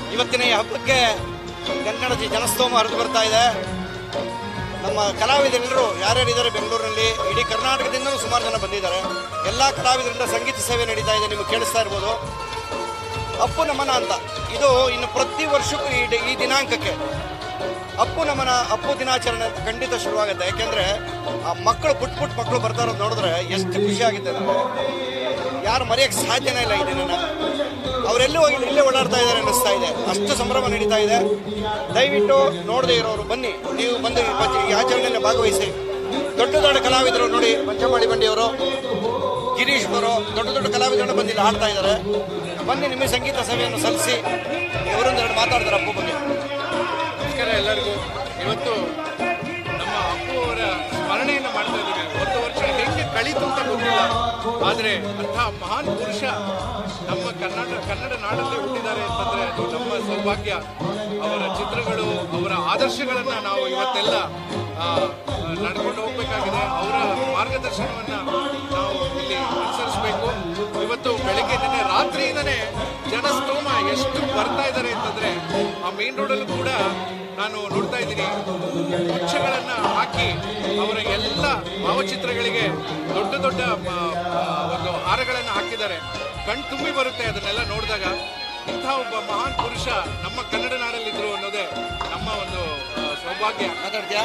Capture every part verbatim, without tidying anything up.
ಇವತ್ತಿನ ಈ ಹಬ್ಬಕ್ಕೆ ಕನ್ನಡ ಜನಸ್ತೋಮ ಹರಿದು ಬರ್ತಾ ಇದೆ. ನಮ್ಮ ಕಲಾವಿದರೆಲ್ಲರೂ ಯಾರ್ಯಾರಿದ್ದಾರೆ ಬೆಂಗಳೂರಿನಲ್ಲಿ, ಇಡೀ ಕರ್ನಾಟಕದಿಂದಲೂ ಸುಮಾರು ಜನ ಬಂದಿದ್ದಾರೆ. ಎಲ್ಲ ಕಲಾವಿದರಿಂದ ಸಂಗೀತ ಸೇವೆ ನಡೀತಾ ಇದೆ, ನಿಮಗೆ ಕೇಳಿಸ್ತಾ ಇರ್ಬೋದು. ಅಪ್ಪು ನಮನ ಅಂತ ಇದು ಇನ್ನು ಪ್ರತಿ ವರ್ಷಕ್ಕೂ ಈ ಈ ದಿನಾಂಕಕ್ಕೆ ಅಪ್ಪು ನಮನ ಅಪ್ಪು ದಿನಾಚರಣೆ ಅಂತ ಖಂಡಿತ ಶುರುವಾಗುತ್ತೆ. ಯಾಕೆಂದರೆ ಆ ಮಕ್ಕಳು ಪುಟ್ ಪುಟ್ ಮಕ್ಕಳು ಬರ್ತಾ ಇರೋದು ನೋಡಿದ್ರೆ ಎಷ್ಟು ಖುಷಿ ಆಗುತ್ತೆ ಅಂದರೆ ಯಾರು ಮರೆಯೋಕ್ಕೆ ಸಾಧ್ಯನೇ ಇಲ್ಲ. ಈ ದಿನನ ಅವರೆಲ್ಲೂ ಹೋಗಿ ಇಲ್ಲೇ ಓಡಾಡ್ತಾ ಇದ್ದಾರೆ ಅನ್ನಿಸ್ತಾ ಇದೆ, ಅಷ್ಟು ಸಂಭ್ರಮ ನಡೀತಾ ಇದೆ. ದಯವಿಟ್ಟು ನೋಡದೇ ಇರೋರು ಬನ್ನಿ, ನೀವು ಬಂದು ಈ ಆಚರಣೆಯಲ್ಲಿ ಭಾಗವಹಿಸಿ. ದೊಡ್ಡ ದೊಡ್ಡ ಕಲಾವಿದರು ನೋಡಿ, ಪಂಚಮಾಳಿ ಬಂಡಿಯವರು, ಗಿರೀಶ್ ಅವರು, ದೊಡ್ಡ ದೊಡ್ಡ ಕಲಾವಿದರು ಬಂದು ಇಲ್ಲಿ ಹಾಡ್ತಾ ಇದ್ದಾರೆ. ಬನ್ನಿ, ನಿಮಗೆ ಸಂಗೀತ ಸೇವೆಯನ್ನು ಸಲ್ಲಿಸಿ ಇವರೊಂದೆರಡು ಮಾತಾಡ್ತಾರೆ ಅಪ್ಪು ಬಗ್ಗೆ. ನಮಸ್ಕಾರ ಎಲ್ಲರಿಗೂ. ಇವತ್ತು ನಮ್ಮ ಅಪ್ಪು ಅವರ ಸ್ಮರಣೆಯನ್ನು ಮಾಡ್ತಾ ಇದ್ದೀವಿ. ಒಂದು ವರ್ಷ ಹೇಗೆ ಕಳೀತು ಅಂತ ಗೊತ್ತಿಲ್ಲ, ಆದರೆ ಅಂತಹ ಮಹಾನ್ ಪುರುಷ ನಮ್ಮ ಕರ್ನಾಟಕ ಕನ್ನಡ ನಾಡಲ್ಲಿ ಹುಟ್ಟಿದ್ದಾರೆ ಅಂತಂದರೆ ಅದು ನಮ್ಮ ಸೌಭಾಗ್ಯ. ಅವರ ಚಿತ್ರಗಳು, ಅವರ ಆದರ್ಶಗಳನ್ನು ನಾವು ಇವತ್ತೆಲ್ಲ ನಡ್ಕೊಂಡು ಹೋಗಬೇಕಾಗಿದೆ. ಅವರ ಮಾರ್ಗದರ್ಶನವನ್ನು ನಾವು ಇಲ್ಲಿ ಅನುಸರಿಸಬೇಕು. ಇವತ್ತು ಬೆಳಗ್ಗೆ ನಿನ್ನೆ ರಾತ್ರಿಯಿಂದನೇ ಜನಸ್ತೋಮ ಎಷ್ಟು ಬರ್ತಾ ಇದ್ದಾರೆ ಅಂತಂದರೆ ಆ ಮೇನ್ ರೋಡಲ್ಲೂ ಕೂಡ ನಾನು ನೋಡ್ತಾ ಇದ್ದೀನಿ. ಗುಚ್ಛಗಳನ್ನು ಹಾಕಿ ಅವರ ಎಲ್ಲ ಭಾವಚಿತ್ರಗಳಿಗೆ ದೊಡ್ಡ ದೊಡ್ಡ ಒಂದು ಹಾರಗಳನ್ನು ಹಾಕಿದ್ದಾರೆ. ಕಣ್ ತುಂಬಿ ಬರುತ್ತೆ ಅದನ್ನೆಲ್ಲ ನೋಡಿದಾಗ. ಇಂಥ ಒಬ್ಬ ಮಹಾನ್ ಪುರುಷ ನಮ್ಮ ಕನ್ನಡ ನಾಡಲ್ಲಿದ್ರು ಅನ್ನೋದೇ ನಮ್ಮ ಒಂದು ಸೌಭಾಗ್ಯ. ಮಾತಾಡ್ತೀಯಾ?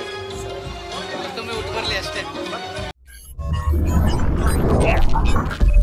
ಮತ್ತೊಮ್ಮೆ ಹುಟ್ಟು ಬರಲಿ ಅಷ್ಟೇ.